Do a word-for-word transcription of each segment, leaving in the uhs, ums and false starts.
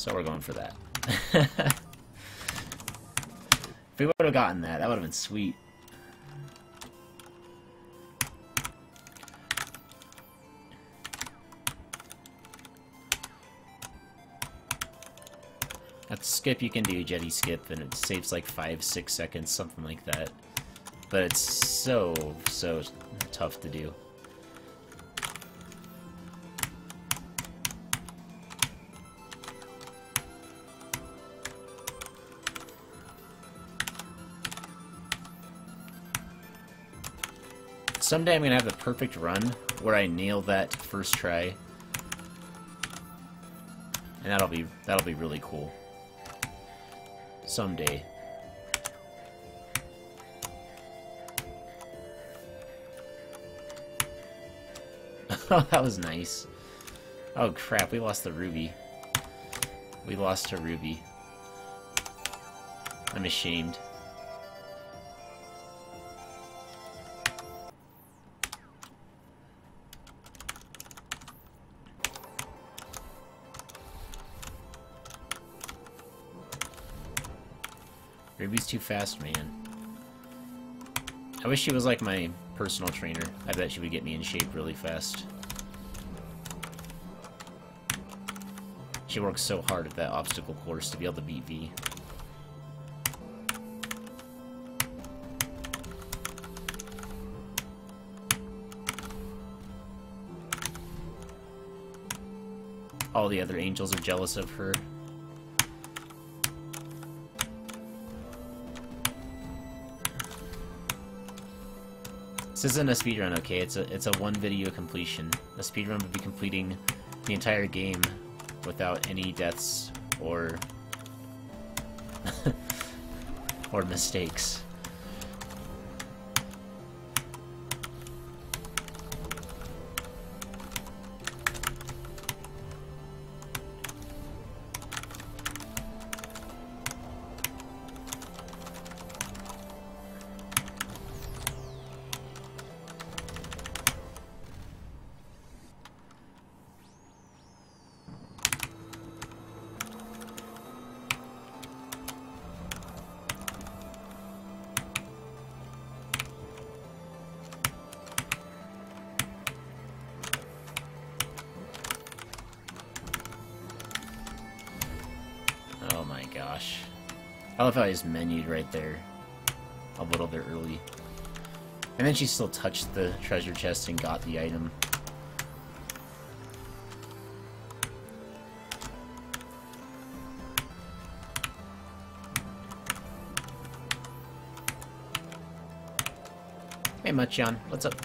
So we're going for that. If we would have gotten that, that would have been sweet. That's skip you can do, Jetty skip, and it saves like five, six seconds, something like that. But it's so, so tough to do. Someday I'm gonna have the perfect run where I nail that first try. And that'll be that'll be really cool. Someday. Oh, that was nice. Oh crap, we lost the ruby. We lost to ruby. I'm ashamed. Ruby's too fast, man. I wish she was like my personal trainer. I bet she would get me in shape really fast. She works so hard at that obstacle course to be able to beat V. All the other angels are jealous of her. This isn't a speedrun, okay? It's a it's a one video completion. A speedrun would be completing the entire game without any deaths or or mistakes. Oh my gosh. I love how he's menued right there. A little bit early. And then she still touched the treasure chest and got the item. Hey Machan, what's up?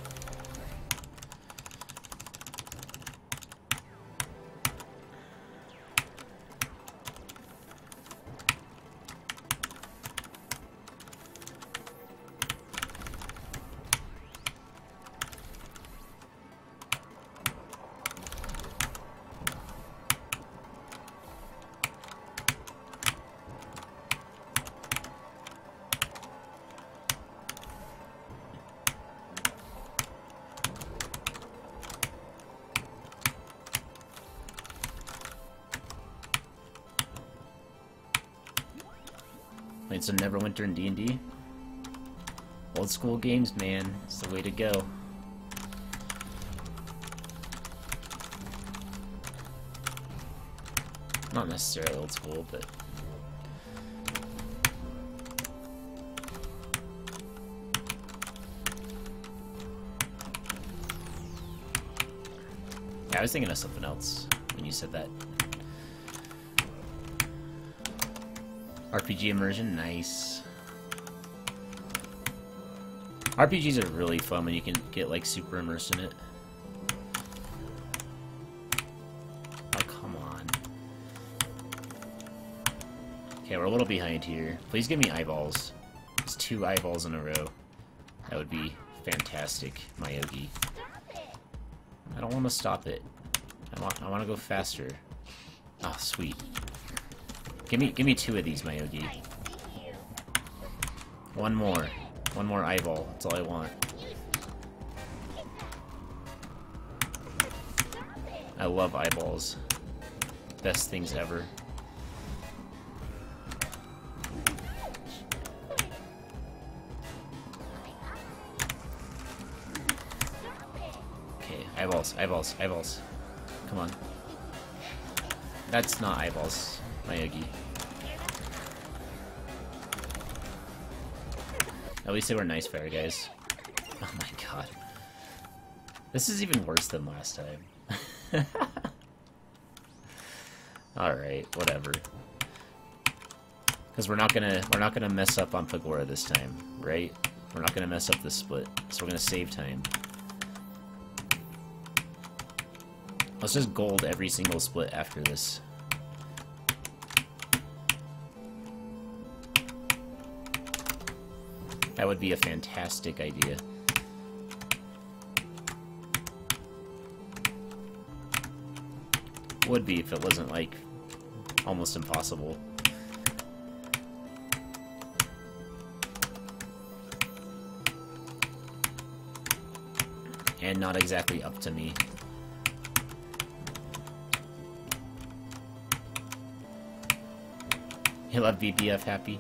Played some Neverwinter in D and D. Old school games, man. It's the way to go. Not necessarily old school, but... Yeah, I was thinking of something else when you said that. R P G immersion, nice. R P Gs are really fun when you can get like super immersed in it. Oh, come on. Okay, we're a little behind here. Please give me eyeballs. It's two eyeballs in a row. That would be fantastic, Myogi. I don't want to stop it. I want I want to go faster. Oh, sweet. Give me, give me two of these, Myogi. One more. One more eyeball. That's all I want. I love eyeballs. Best things ever. Eyeballs, eyeballs, eyeballs. Come on. That's not eyeballs, Myogi. At least they were nice fire guys. Oh my god. This is even worse than last time. Alright, whatever. Because we're not gonna we're not gonna mess up on Pagora this time, right? We're not gonna mess up this split, so we're gonna save time. Let's just gold every single split after this. That would be a fantastic idea. Would be if it wasn't, like, almost impossible. And not exactly up to me. You love B B F happy?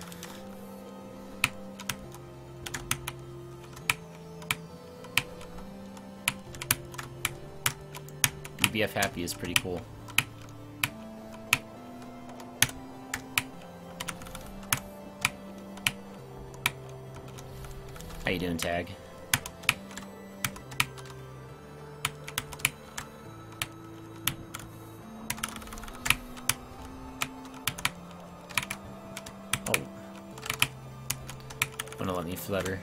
B B F happy is pretty cool. How you doing, Tag? Oh. Wanna let me flutter?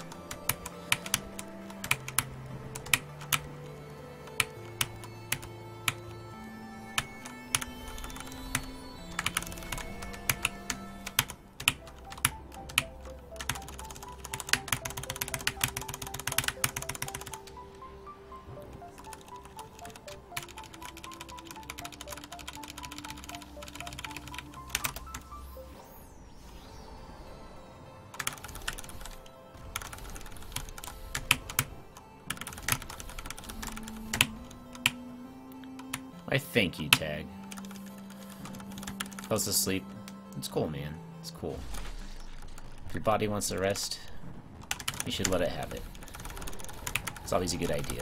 I thank you, Tag. Falls asleep. It's cool, man. It's cool. If your body wants to rest, you should let it have it. It's always a good idea.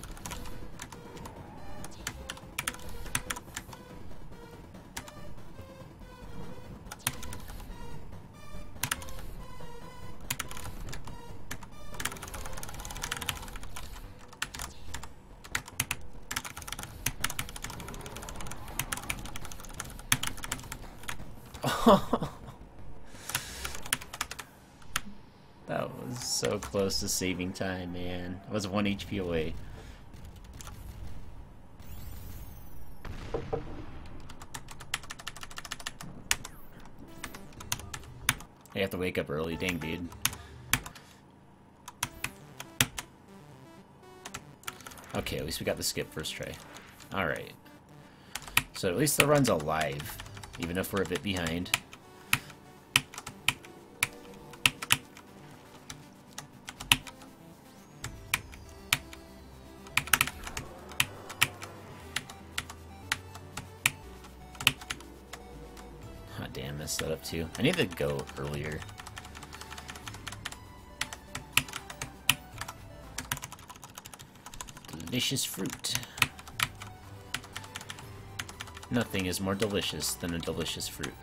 That was so close to saving time, man. I was one H P away. I have to wake up early, dang dude. Okay, at least we got the skip first try. Alright. So at least the run's alive, even if we're a bit behind. Oh damn, messed that up too. I need to go earlier. Delicious fruit. Nothing is more delicious than a delicious fruit.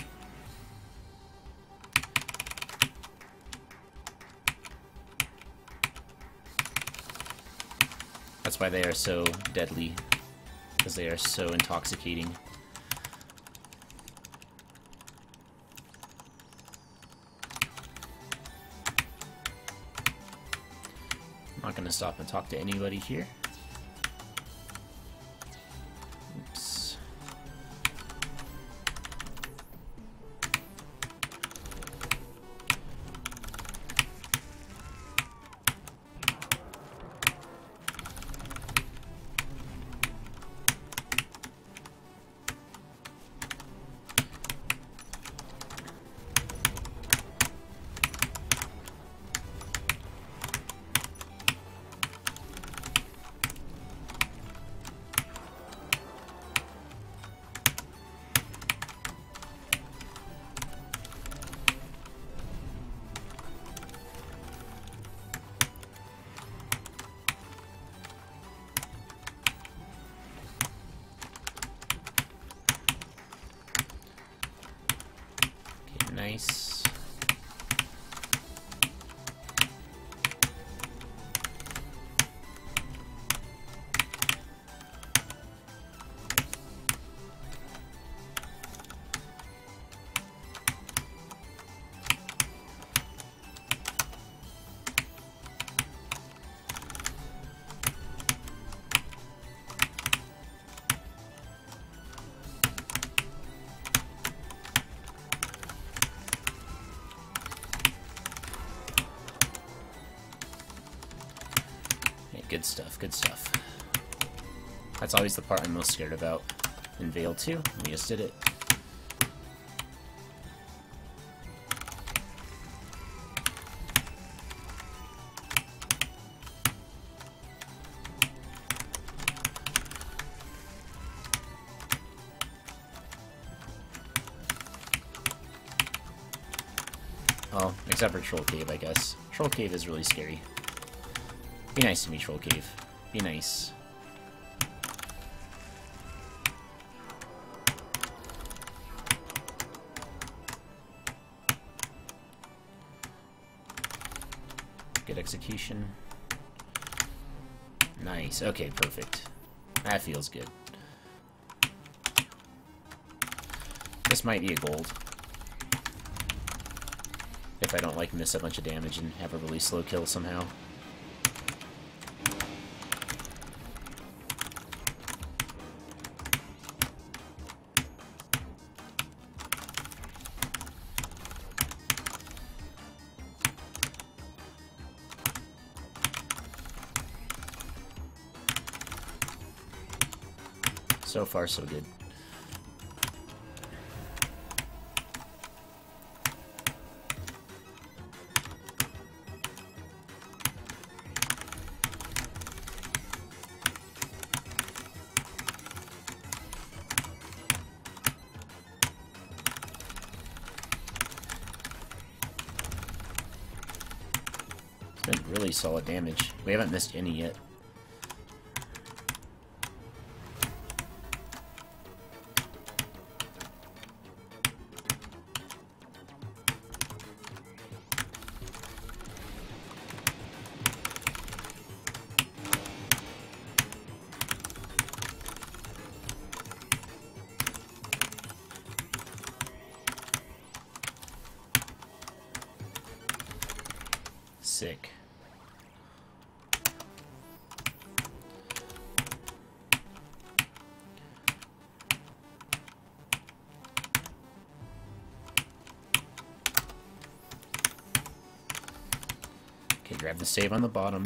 That's why they are so deadly, because they are so intoxicating. I'm not going to stop and talk to anybody here. Oops. Nice. Good stuff, good stuff. That's always the part I'm most scared about. In Veil two, we just did it. Oh, except for Troll Cave, I guess. Troll Cave is really scary. Be nice to me, Troll Cave. Be nice. Good execution. Nice. Okay, perfect. That feels good. This might be a gold. If I don't, like, miss a bunch of damage and have a really slow kill somehow. So far, so good. It's been really solid damage. We haven't missed any yet. Sick. Okay, grab the save on the bottom.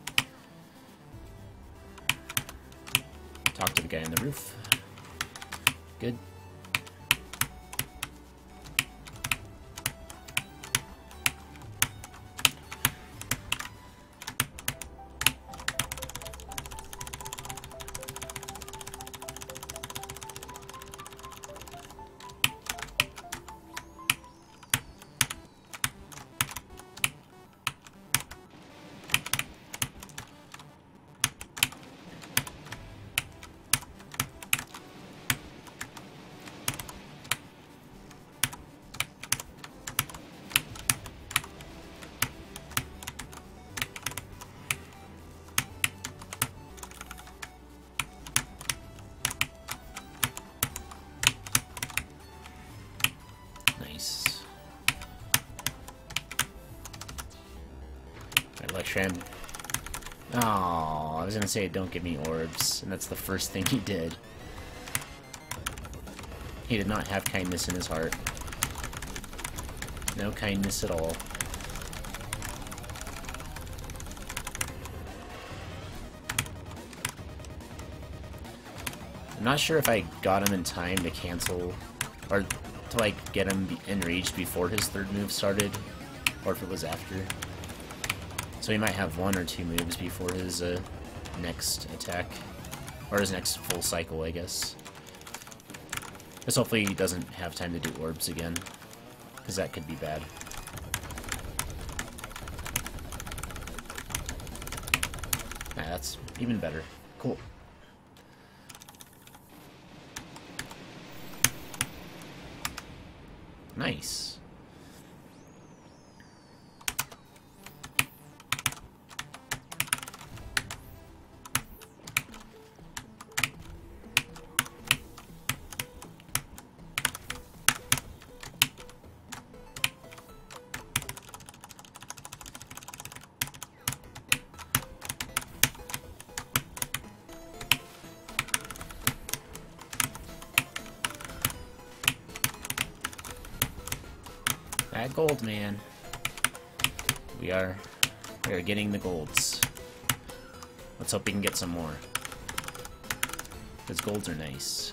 Talk to the guy on the roof. Good. Nice. Electrum. Oh, I was gonna say don't give me orbs, and that's the first thing he did. He did not have kindness in his heart. No kindness at all. I'm not sure if I got him in time to cancel, or to like get him enraged before his third move started, or if it was after. So he might have one or two moves before his uh, next attack, or his next full cycle, I guess. Because hopefully he doesn't have time to do orbs again, because that could be bad. Nah, that's even better. Cool. Nice. At gold, man. We are, we are getting the golds. Let's hope we can get some more. Because golds are nice.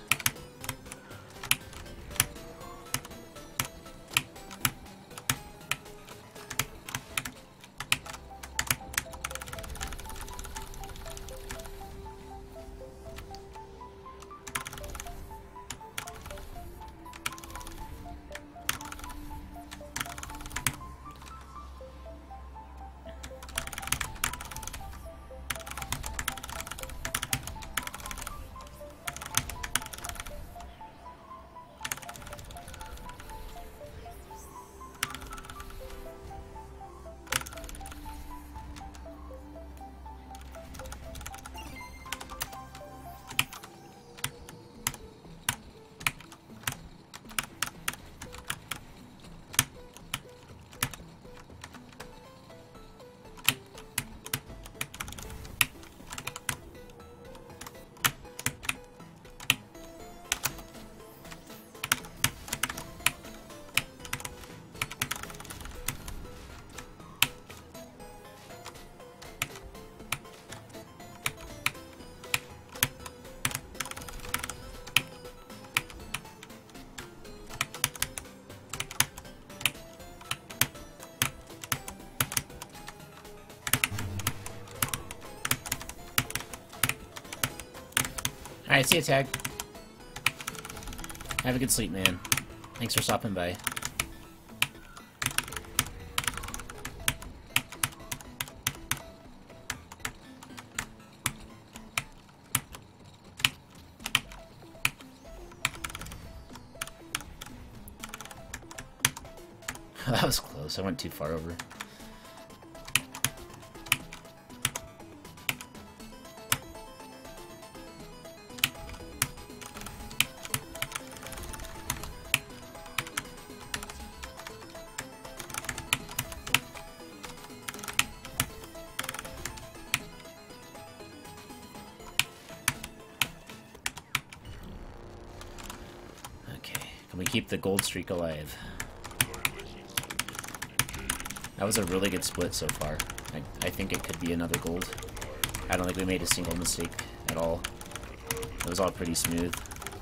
Alright, see you, Tag. Have a good sleep, man. Thanks for stopping by. That was close. I went too far over. Can we keep the gold streak alive? That was a really good split so far. I, I think it could be another gold. I don't think we made a single mistake at all. It was all pretty smooth.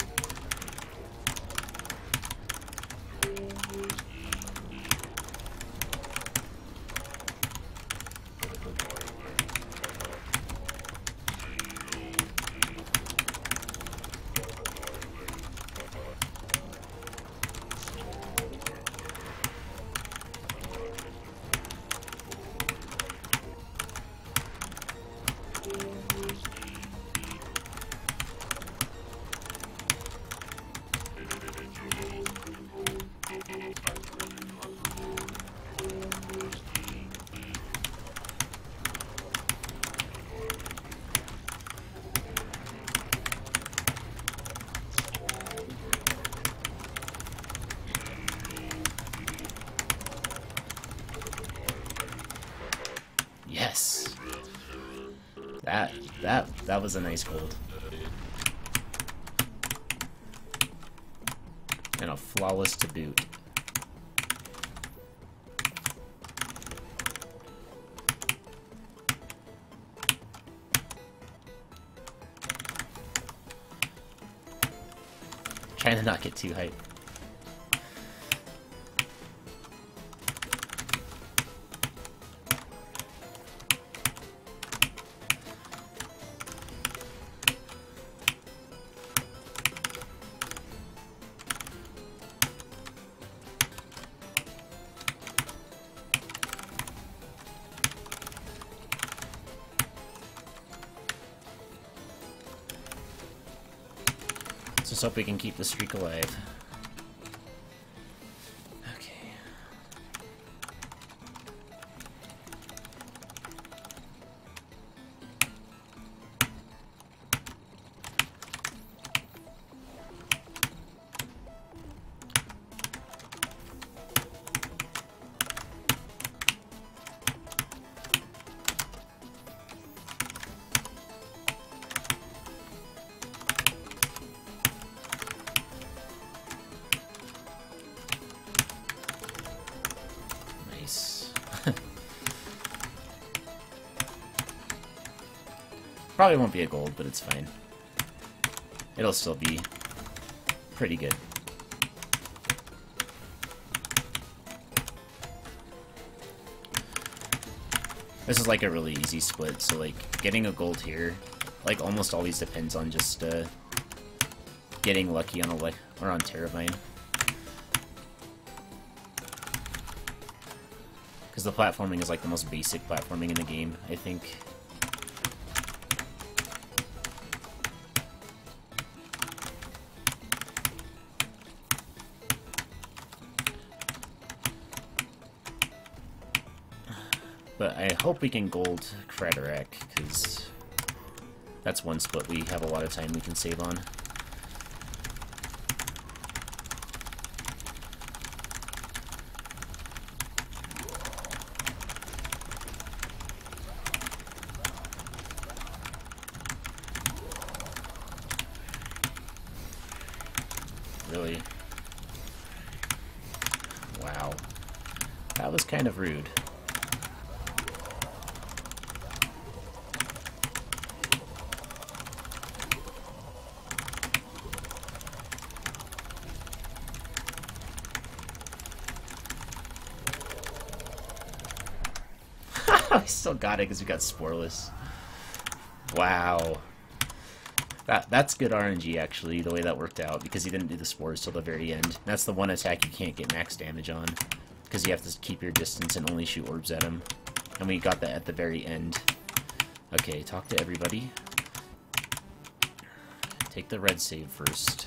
Yes. That that that was a nice gold. And a flawless to boot. Trying to not get too hyped. Let's just hope we can keep the streak alive. Okay. Probably won't be a gold, but it's fine. It'll still be pretty good. This is like a really easy split, so like getting a gold here, like almost always depends on just uh, getting lucky on a le or on Terravine. Because the platforming is like the most basic platforming in the game, I think. But I hope we can gold Craterrack, because that's one split we have a lot of time we can save on. Really? Wow. That was kind of rude. We still got it because we got Sporeless. Wow. That That's good R N G, actually, the way that worked out, because he didn't do the Spores till the very end. That's the one attack you can't get max damage on, because you have to keep your distance and only shoot orbs at him. And we got that at the very end. Okay, talk to everybody. Take the red save first.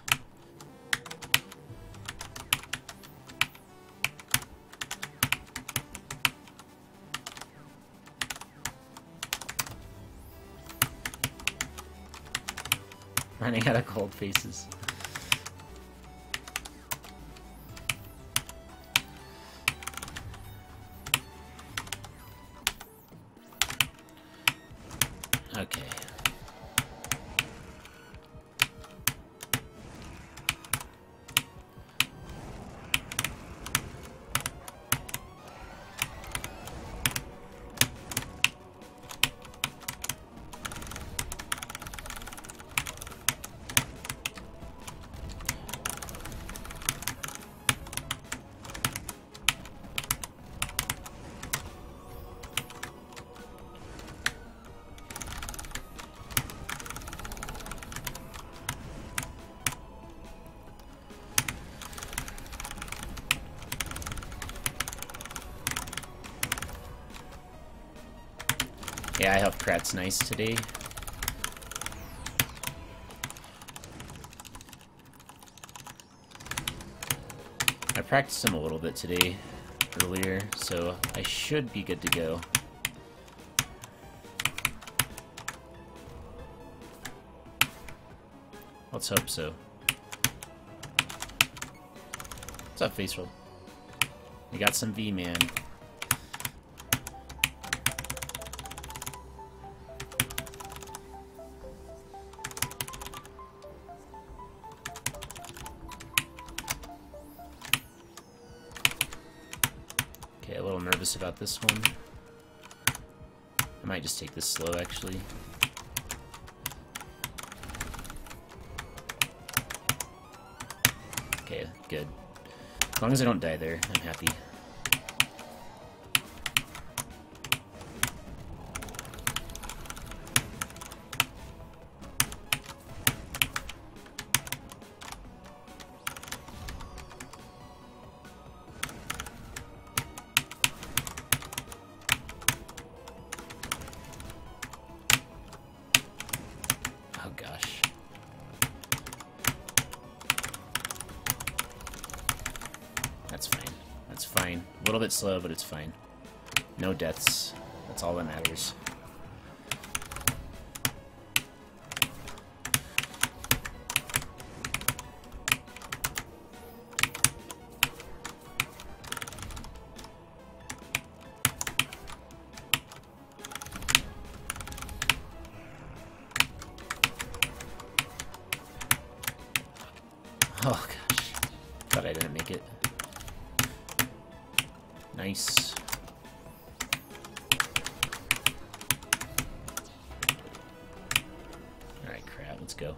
Running out of cold faces. Okay. Yeah, I hope Krat's nice today. I practiced him a little bit today, earlier, so I should be good to go. Let's hope so. What's up, Faceroll? You got some V, man. Okay, a little nervous about this one. I might just take this slow, actually. Okay, good. As long as I don't die there, I'm happy. Oh gosh. That's fine. That's fine. A little bit slow, but it's fine. No deaths. That's all that matters. Oh gosh. Thought I didn't make it. Nice. let's go.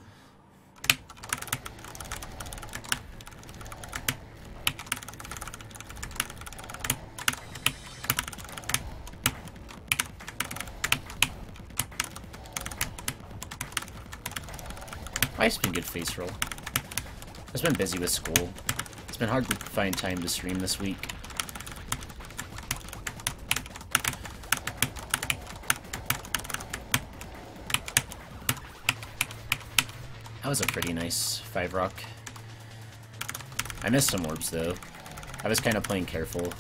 Life's been good face roll. I've been busy with school. It's been hard to find time to stream this week. That was a pretty nice five rock. I missed some orbs though. I was kind of playing careful.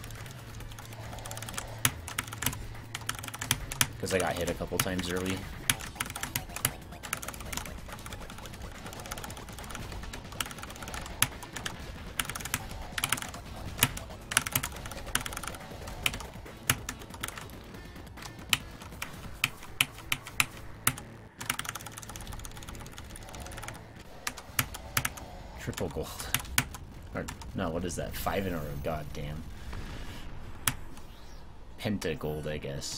Because I got hit a couple times early. Triple gold. Or, no, what is that? Five in a row. God damn. Penta gold, I guess.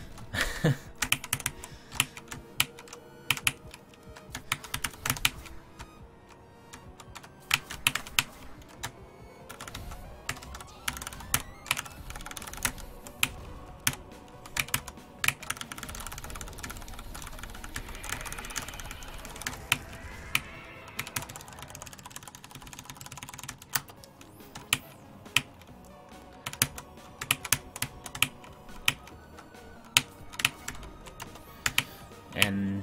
And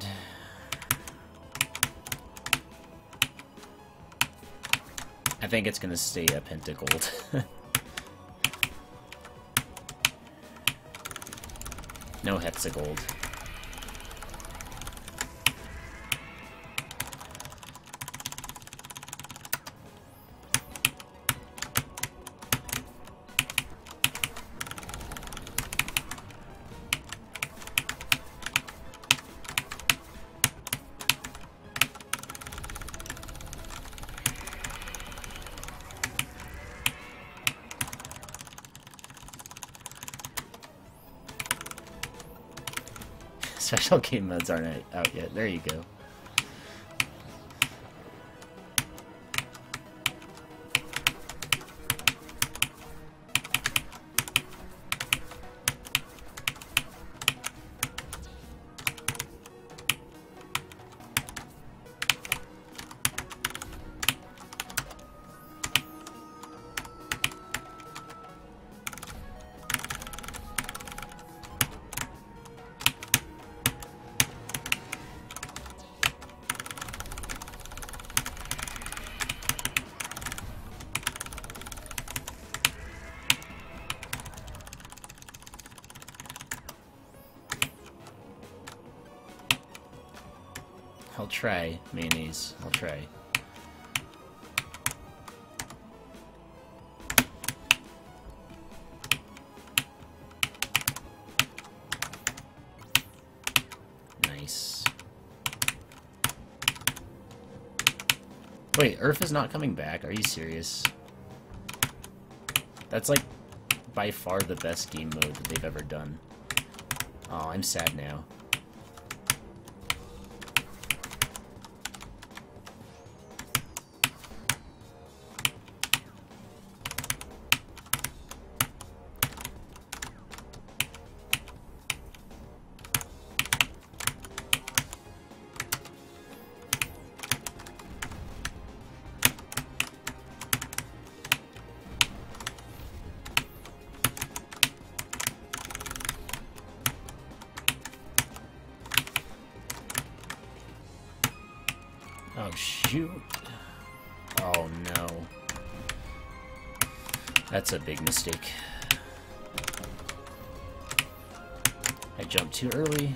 I think it's gonna stay a pentagold. No hexagold. Special game modes aren't out yet. There you go. I'll try, mayonnaise. I'll try. Nice. Wait, Earth is not coming back? Are you serious? That's like by far the best game mode that they've ever done. Oh, I'm sad now. Oh, shoot. Oh, no. That's a big mistake. I jumped too early.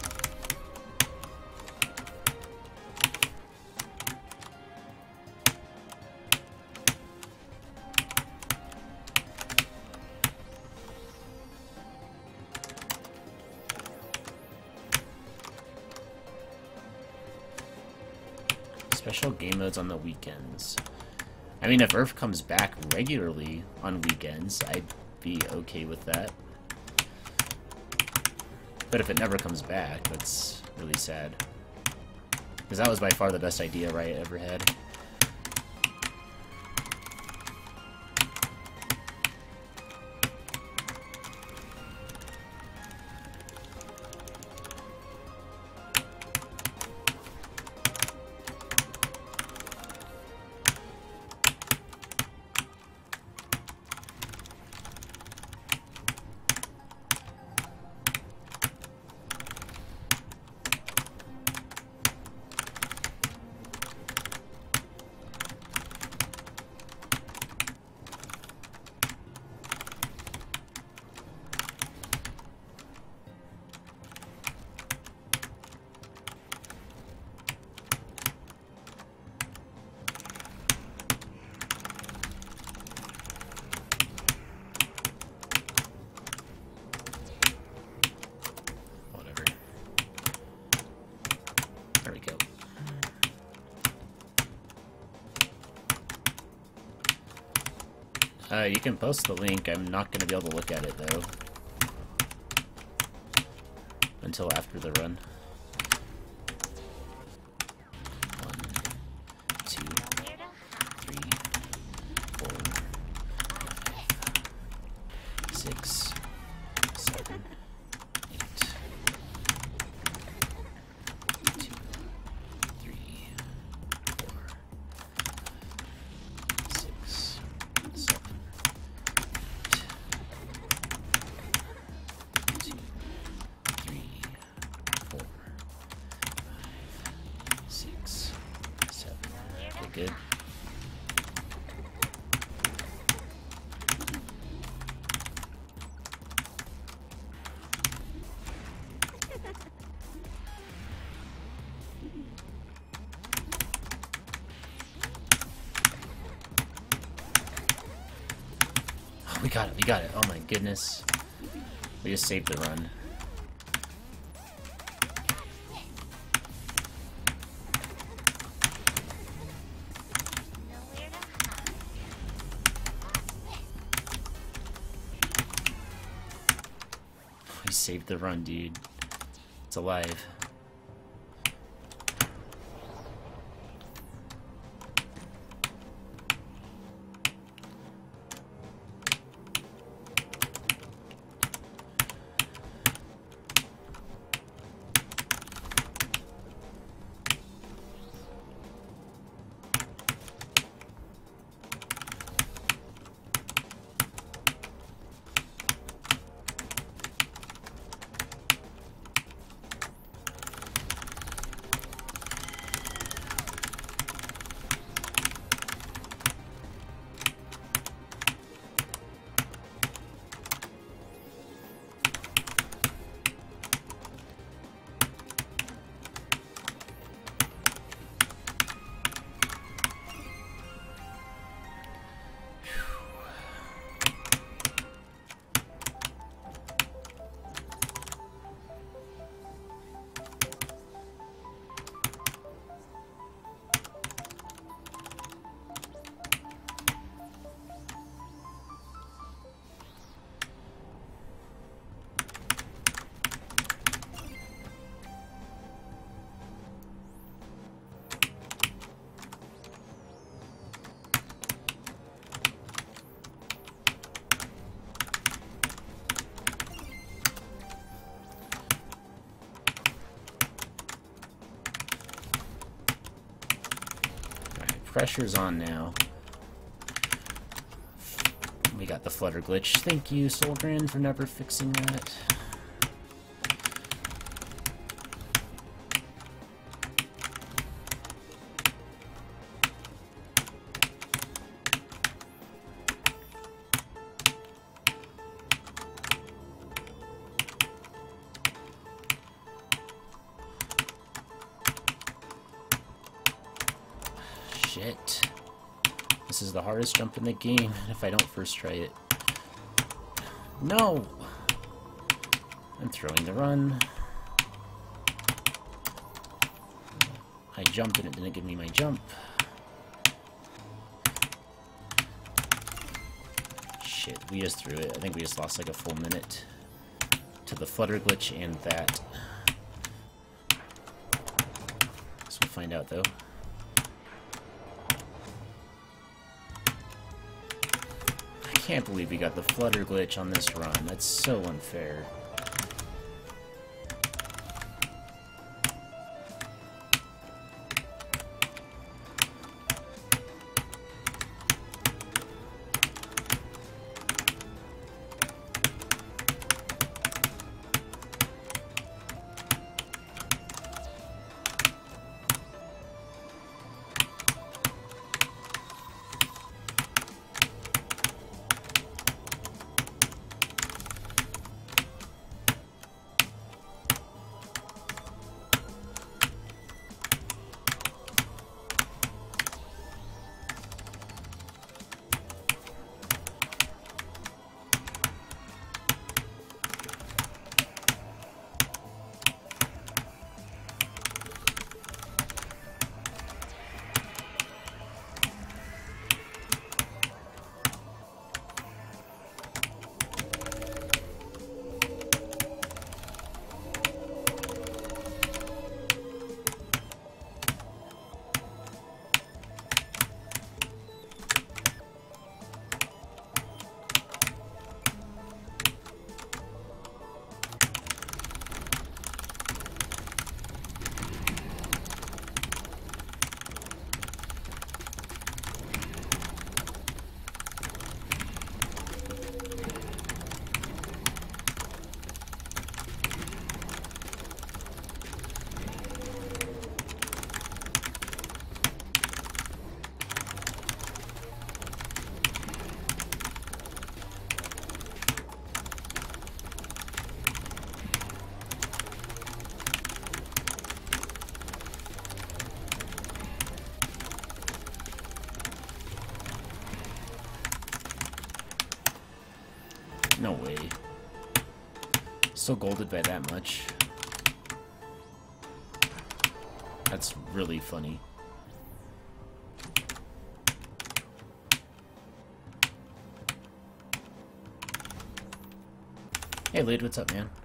Special game modes on the weekends. I mean, if Earth comes back regularly on weekends, I'd be okay with that. But if it never comes back, that's really sad. Because that was by far the best idea Riot ever had. Uh, you can post the link. I'm not going to be able to look at it, though. Until after the run. One, two, three, four, five, six, seven, eight, two, three, four, six, seven. Good. Oh, we got it, we got it. Oh my goodness. We just saved the run. Saved the run, dude. It's alive. Pressure's on now. We got the flutter glitch. Thank you, Solgren, for never fixing that. Shit. This is the hardest jump in the game if I don't first try it. No! I'm throwing the run. I jumped and it didn't give me my jump. Shit, we just threw it. I think we just lost like a full minute to the flutter glitch and that. So find out, though. I can't believe we got the flutter glitch on this run. That's so unfair. No way. Still golded by that much. That's really funny. Hey, Lid, what's up, man?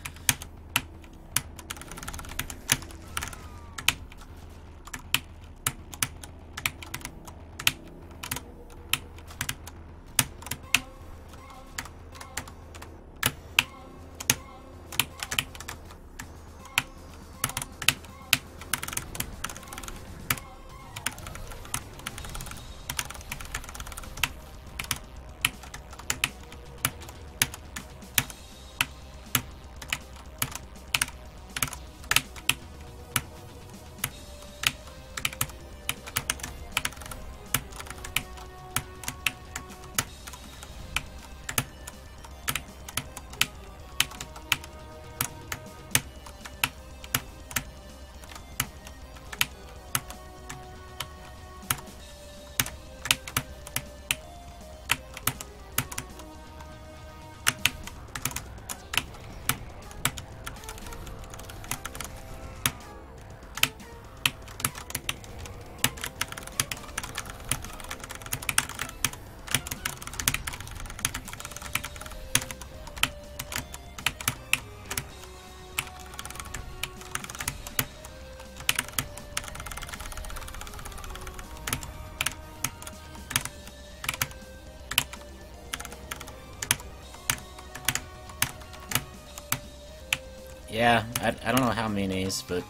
Yeah, I, I don't know how mayonnaise, but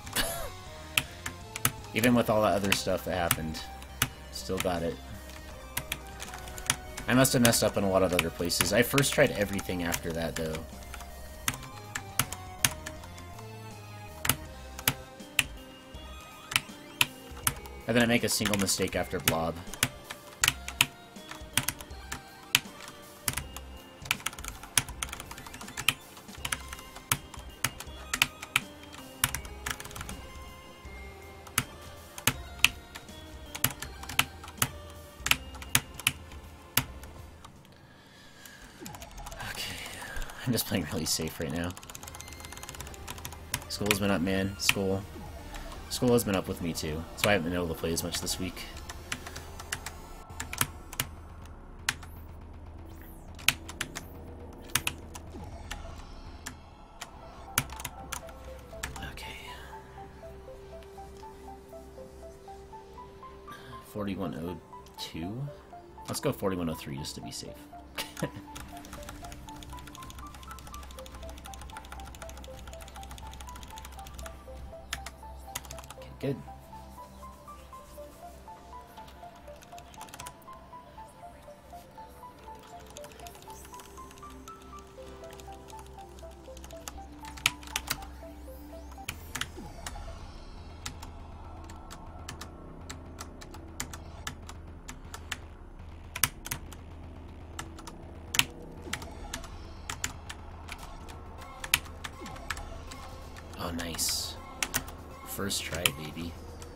even with all the other stuff that happened, still got it. I must have messed up in a lot of other places. I first tried everything after that, though. I didn't make a single mistake after Blob. I'm just playing really safe right now. School's been up, man. School. School has been up with me, too. So I haven't been able to play as much this week. Okay. forty-one oh two? Let's go forty-one oh three just to be safe. Okay, good. Oh, nice. First try, baby.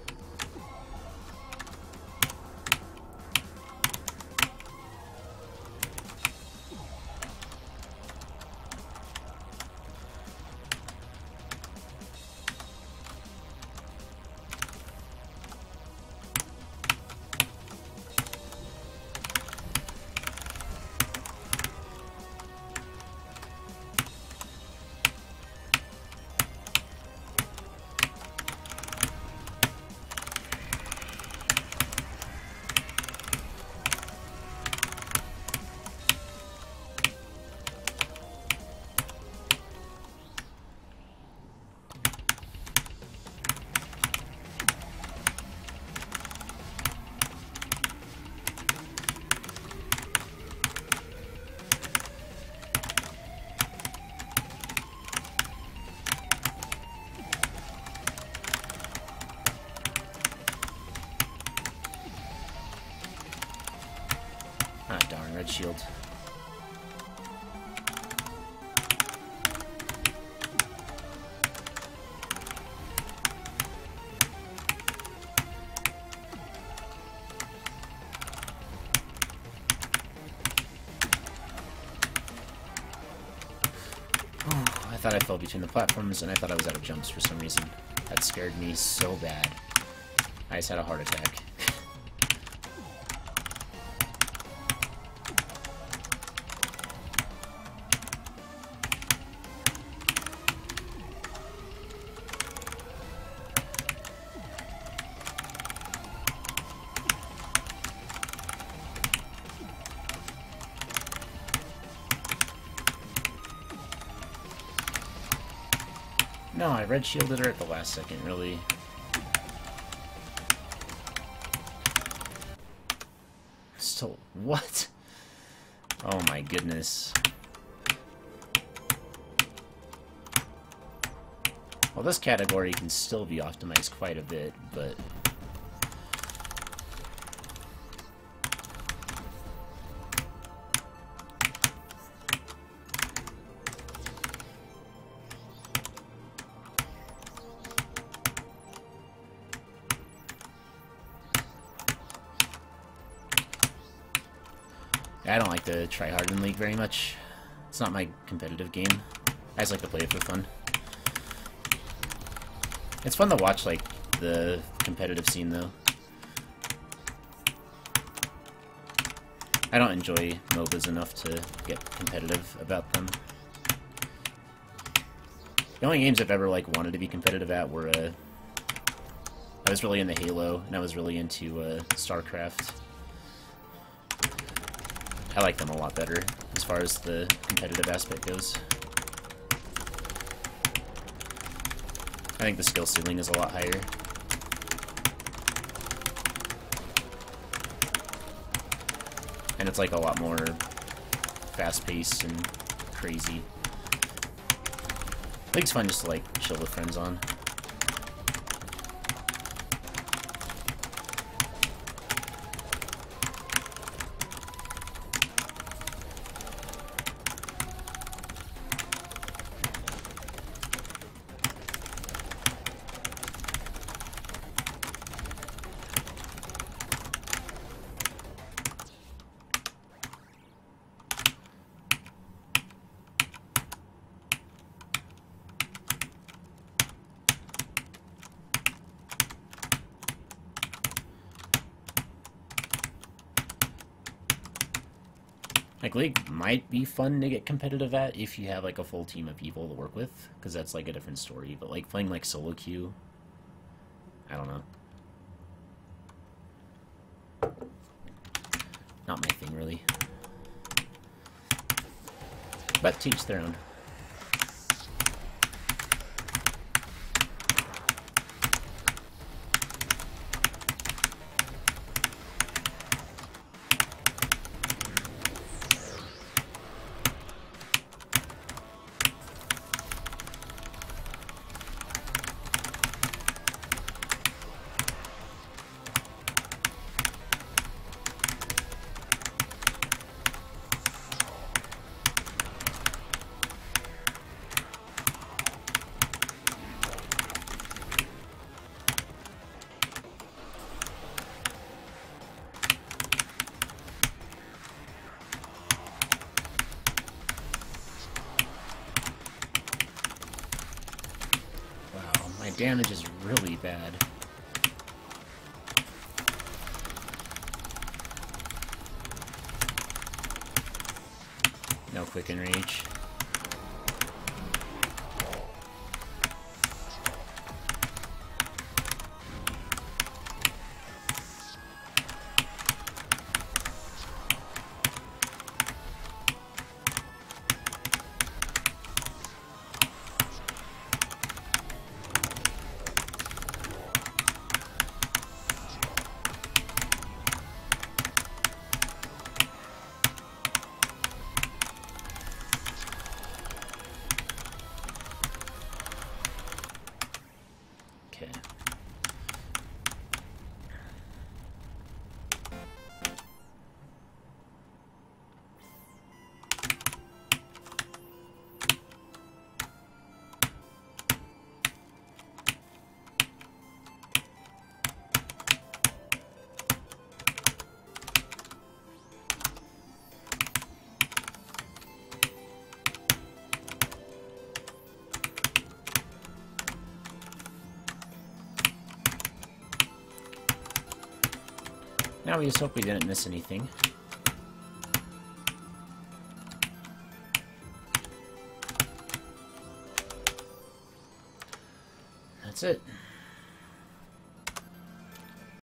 Ah, darn, red shield. I thought I fell between the platforms, and I thought I was out of jumps for some reason. That scared me so bad. I just had a heart attack. No, I red shielded her at the last second, really. Still, what? Oh my goodness. Well, this category can still be optimized quite a bit, but... I don't like to try hard in League very much. It's not my competitive game. I just like to play it for fun. It's fun to watch, like, the competitive scene, though. I don't enjoy M O B As enough to get competitive about them. The only games I've ever, like, wanted to be competitive at were, uh... I was really into Halo, and I was really into, uh, StarCraft. I like them a lot better, as far as the competitive aspect goes. I think the skill ceiling is a lot higher. And it's like a lot more fast-paced and crazy. I think it's fun just to like chill with friends on. Like, League might be fun to get competitive at if you have, like, a full team of people to work with, because that's, like, a different story. But, like, playing, like, solo queue, I don't know. not my thing, really. But to each their own. My damage is really bad. No quick and reach. Okay. Now we just hope we didn't miss anything. That's it.